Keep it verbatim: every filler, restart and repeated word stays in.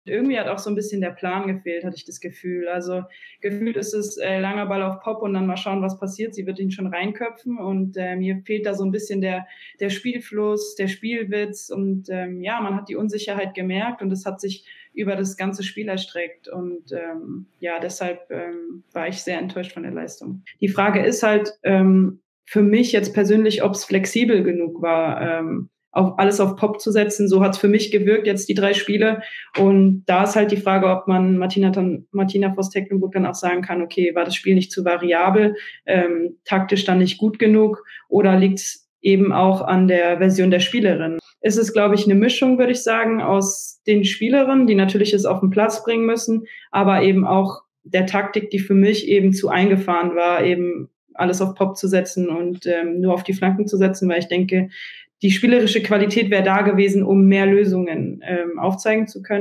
Irgendwie hat auch so 'n bisschen der Plan gefehlt, hatte ich das Gefühl. Also, gefühlt ist es, äh, langer Ball auf Popp und dann mal schauen, was passiert. Sie wird ihn schon reinköpfen und, äh, mir fehlt da so 'n bisschen der der Spielfluss, der Spielwitz und, ähm, ja, man hat die Unsicherheit gemerkt und das hat sich über das ganze Spiel erstreckt und, ähm, ja, deshalb, ähm, war ich sehr enttäuscht von der Leistung. Die Frage ist halt, ähm, für mich jetzt persönlich, ob's flexibel genug war, ähm, auf alles auf Popp zu setzen. So hat's für mich gewirkt, jetzt die drei Spiele. Und da ist halt die Frage, ob man Martina dann Martina Voss-Tecklenburg dann auch sagen kann: „Okay, war das Spiel nicht zu variabel, ähm, taktisch dann nicht gut genug oder liegt's eben auch an der Version der Spielerin?“ Es ist, glaube ich, 'ne Mischung, würde ich sagen, aus den Spielerinnen, die natürlich es auf 'n Platz bringen müssen, aber eben auch der Taktik, die für mich eben zu eingefahren war, eben alles auf Popp zu setzen und, ähm, nur auf die Flanken zu setzen, weil ich denke, die spielerische Qualität wäre da gewesen, um mehr Lösungen, ähm, aufzeigen zu können.